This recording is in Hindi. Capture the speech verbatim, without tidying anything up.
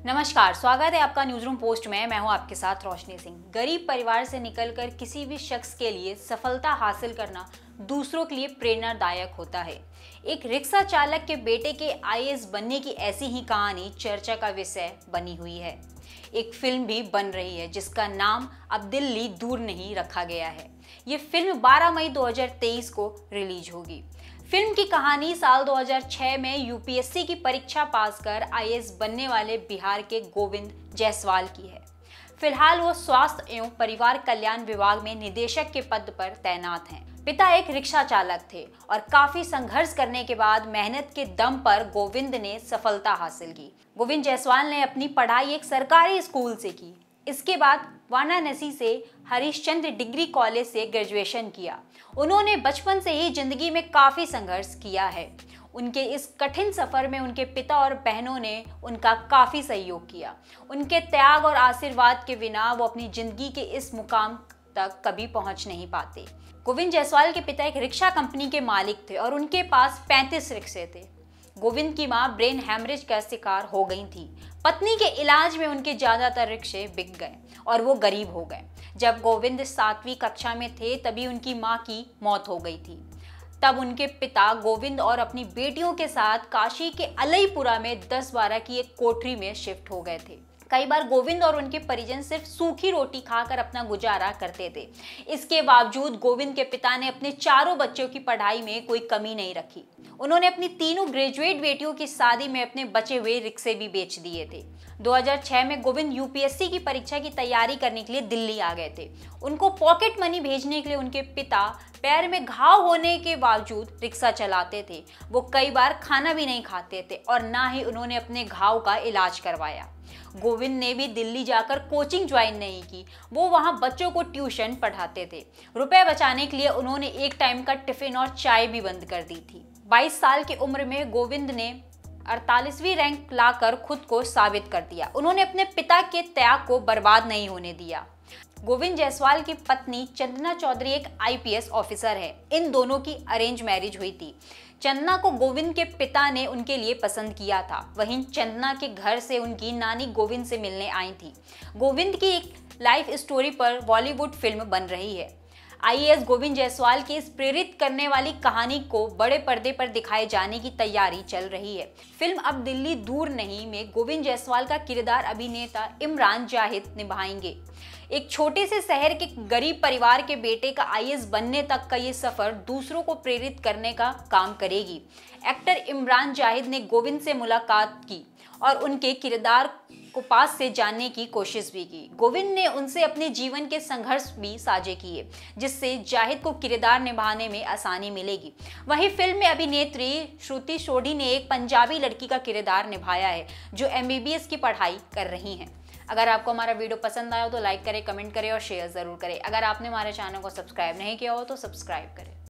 नमस्कार, स्वागत है आपका न्यूज रूम पोस्ट में। मैं हूं आपके साथ रोशनी सिंह। गरीब परिवार से निकलकर किसी भी शख्स के लिए सफलता हासिल करना दूसरों के लिए प्रेरणादायक होता है। एक रिक्शा चालक के बेटे के आई ए एस बनने की ऐसी ही कहानी चर्चा का विषय बनी हुई है। एक फिल्म भी बन रही है जिसका नाम अब दिल्ली दूर नहीं रखा गया है। ये फिल्म बारह मई दो हज़ार तेईस को रिलीज होगी। फिल्म की कहानी साल दो हज़ार छह में यू पी एस सी की परीक्षा पास कर आई ए एस बनने वाले बिहार के गोविंद जायसवाल की है। फिलहाल वो स्वास्थ्य एवं परिवार कल्याण विभाग में निदेशक के पद पर तैनात हैं। पिता एक रिक्शा चालक थे और काफी संघर्ष करने के बाद मेहनत के दम पर गोविंद ने सफलता हासिल की। गोविंद जायसवाल ने अपनी पढ़ाई एक सरकारी स्कूल से की। इसके बाद वाराणसी से हरिश्चंद्र डिग्री कॉलेज से ग्रेजुएशन किया। उन्होंने बचपन से ही जिंदगी में काफी संघर्ष किया है। उनके इस कठिन सफर में उनके पिता और बहनों ने उनका काफी सहयोग किया। उनके त्याग और आशीर्वाद के बिना वो अपनी जिंदगी के इस मुकाम तक कभी पहुंच नहीं पाते। गोविंद जायसवाल के पिता एक रिक्शा कंपनी के मालिक थे और उनके पास पैंतीस रिक्शे थे। गोविंद की मां ब्रेन हैमरेज का शिकार हो गई थी। पत्नी के इलाज में उनके ज्यादातर रिक्शे बिक गए और वो गरीब हो गए। जब गोविंद सातवीं कक्षा में थे तभी उनकी मां की मौत हो गई थी। तब उनके पिता गोविंद और अपनी बेटियों के साथ काशी के अलईपुरा में दस बारह की एक कोठरी में शिफ्ट हो गए थे। कई बार गोविंद और उनके परिजन सिर्फ सूखी रोटी खाकर अपना गुजारा करते थे। इसके बावजूद गोविंद के पिता ने अपने चारों बच्चों की पढ़ाई में कोई कमी नहीं रखी। उन्होंने अपनी तीनों ग्रेजुएट बेटियों की शादी में अपने बचे हुए रिक्शे भी बेच दिए थे। दो हज़ार छह में Govind U P S C की परीक्षा की तैयारी करने के लिए दिल्ली आ गए थे। उनको पॉकेट मनी भेजने के लिए उनके पिता पैर में घाव होने के बावजूद रिक्शा चलाते थे। वो कई बार खाना भी नहीं खाते थे और ना ही उन्होंने अपने घाव का इलाज करवाया। गोविंद ने भी दिल्ली जाकर कोचिंग ज्वाइन नहीं की। वो वहां बच्चों को ट्यूशन पढ़ाते थे। रुपए बचाने के लिए उन्होंने एक टाइम का टिफिन और चाय भी बंद कर दी थी। बाईस साल की उम्र में गोविंद ने अड़तालीसवीं रैंक लाकर खुद को साबित कर दिया। उन्होंने अपने पिता के त्याग को बर्बाद नहीं होने दिया। गोविंद जायसवाल की पत्नी चंदना चौधरी एक आई पी एस ऑफिसर है। इन दोनों की अरेंज मैरिज हुई थी। चंदना को गोविंद के पिता ने उनके लिए पसंद किया था। वहीं चंदना के घर से उनकी नानी गोविंद से मिलने आई थी। गोविंद की एक लाइफ स्टोरी पर बॉलीवुड फिल्म बन रही है। I A S Govind Jaiswal की इस प्रेरित करने वाली कहानी को बड़े पर्दे पर दिखाए जाने की तैयारी चल रही है। फिल्म अब दिल्ली दूर नहीं में गोविंद जायसवाल का किरदार अभिनेता इमरान जाहिद निभाएंगे। एक छोटे से शहर के गरीब परिवार के बेटे का आई ए एस बनने तक का ये सफर दूसरों को प्रेरित करने का काम करेगी। एक्टर इमरान जाहिद ने गोविंद से मुलाकात की और उनके किरदार को पास से जानने की कोशिश भी की। गोविंद ने उनसे अपने जीवन के संघर्ष भी साझे किए, जिससे जाहिद को किरदार निभाने में आसानी मिलेगी। वहीं फिल्म में अभिनेत्री श्रुति सोढ़ी ने एक पंजाबी लड़की का किरदार निभाया है जो एम बी बी एस की पढ़ाई कर रही हैं। अगर आपको हमारा वीडियो पसंद आया हो तो लाइक करें, कमेंट करें और शेयर जरूर करें। अगर आपने हमारे चैनल को सब्सक्राइब नहीं किया हो तो सब्सक्राइब करें।